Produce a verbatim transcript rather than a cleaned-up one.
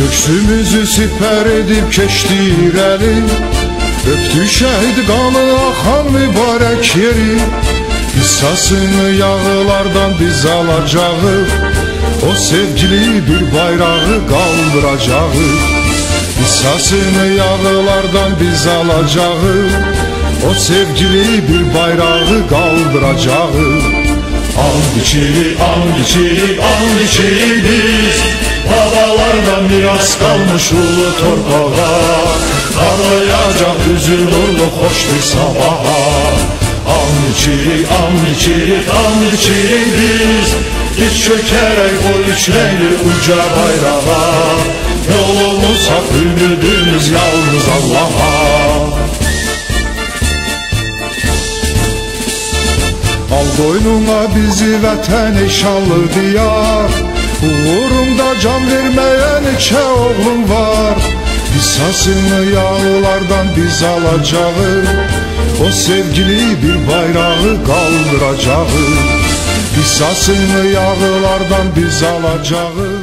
Köksümüzü siper edip keçdi irəli, öpdü şəhid qanı axan mübarək yeri. Qissasını yağılardan biz alacağıq, o sevgili bir bayrağı qaldıracağıq. Qissasını yağılardan biz alacağıq, o sevgili bir bayrağı qaldıracağıq. And içirik, and içirik, and içirik biz, babalardan miras kalmış ulu torpağa. Parlayacak üzül nurlu hoş bir sabaha. And içirik, and içirik, and içirik biz, diz çökerek o üç renkli uca bayrağa. Yolumuz hak, ümidimiz yalnız Allah'a. Al boynuna bizi vətən şanlı diyar, uğrunda can vermeye neçə oğlum var. Qissasını yağılardan biz alacağız, o sevgili bir bayrağı qaldıracağız. Qissasını yağılardan biz alacağız.